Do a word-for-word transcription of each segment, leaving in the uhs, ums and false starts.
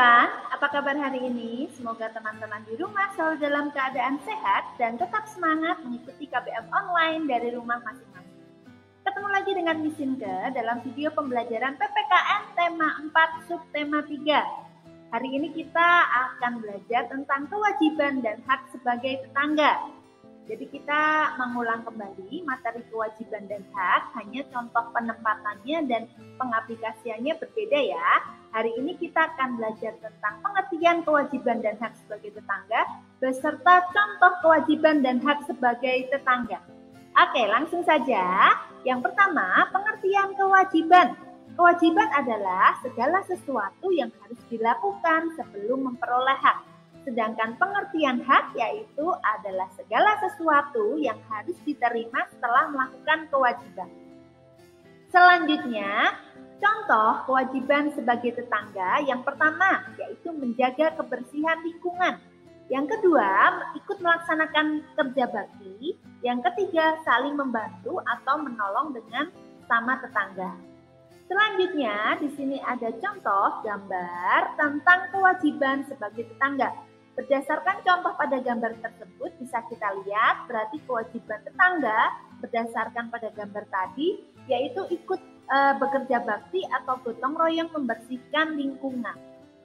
everyone, apa kabar hari ini? Semoga teman-teman di rumah selalu dalam keadaan sehat dan tetap semangat mengikuti K B M online dari rumah masing-masing. Ketemu lagi dengan Miss Inke dalam video pembelajaran P P K N tema empat subtema tiga. Hari ini kita akan belajar tentang kewajiban dan hak sebagai tetangga. Jadi kita mengulang kembali materi kewajiban dan hak, hanya contoh penempatannya dan pengaplikasiannya berbeda ya. Hari ini kita akan belajar tentang pengertian kewajiban dan hak sebagai tetangga, beserta contoh kewajiban dan hak sebagai tetangga. Oke, langsung saja. Yang pertama, pengertian kewajiban. Kewajiban adalah segala sesuatu yang harus dilakukan sebelum memperoleh hak. Sedangkan pengertian hak yaitu adalah segala sesuatu yang harus diterima setelah melakukan kewajiban. Selanjutnya, contoh kewajiban sebagai tetangga yang pertama yaitu menjaga kebersihan lingkungan. Yang kedua, ikut melaksanakan kerja bakti. Yang ketiga, saling membantu atau menolong dengan sama tetangga. Selanjutnya, di sini ada contoh gambar tentang kewajiban sebagai tetangga. Berdasarkan contoh pada gambar tersebut bisa kita lihat berarti kewajiban tetangga berdasarkan pada gambar tadi yaitu ikut e, bekerja bakti atau gotong royong membersihkan lingkungan.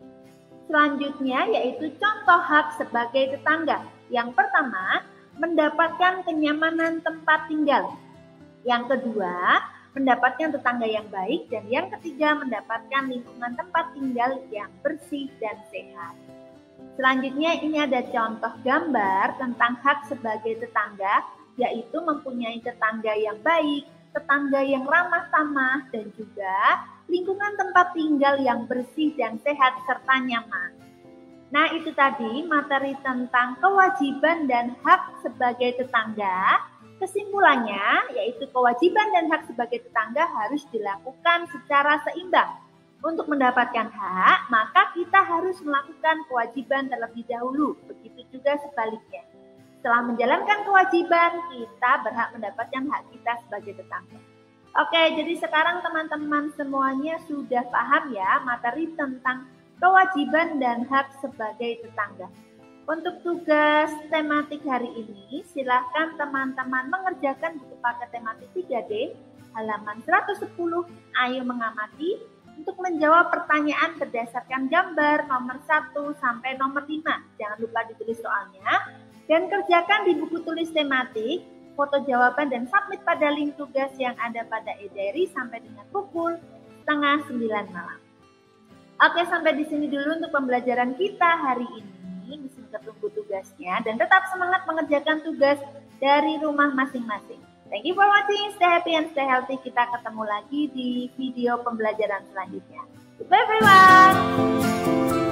Selanjutnya yaitu contoh hak sebagai tetangga. Yang pertama, mendapatkan kenyamanan tempat tinggal. Yang kedua, mendapatkan tetangga yang baik, dan yang ketiga mendapatkan lingkungan tempat tinggal yang bersih dan sehat. Selanjutnya ini ada contoh gambar tentang hak sebagai tetangga, yaitu mempunyai tetangga yang baik, tetangga yang ramah tamah, dan juga lingkungan tempat tinggal yang bersih dan sehat serta nyaman. Nah, itu tadi materi tentang kewajiban dan hak sebagai tetangga. Kesimpulannya yaitu kewajiban dan hak sebagai tetangga harus dilakukan secara seimbang. Untuk mendapatkan hak, maka kita harus melakukan kewajiban terlebih dahulu. Begitu juga sebaliknya. Setelah menjalankan kewajiban, kita berhak mendapatkan hak kita sebagai tetangga. Oke, jadi sekarang teman-teman semuanya sudah paham ya materi tentang kewajiban dan hak sebagai tetangga. Untuk tugas tematik hari ini, silakan teman-teman mengerjakan buku paket tematik tiga D, halaman seratus sepuluh, ayo mengamati, untuk menjawab pertanyaan berdasarkan gambar nomor satu sampai nomor lima. Jangan lupa ditulis soalnya. Dan kerjakan di buku tulis tematik, foto jawaban dan submit pada link tugas yang ada pada e-diary sampai dengan pukul setengah sembilan malam. Oke, sampai di sini dulu untuk pembelajaran kita hari ini. Bisa tunggu tugasnya dan tetap semangat mengerjakan tugas dari rumah masing-masing. Thank you for watching, stay happy and stay healthy. Kita ketemu lagi di video pembelajaran selanjutnya. Goodbye everyone!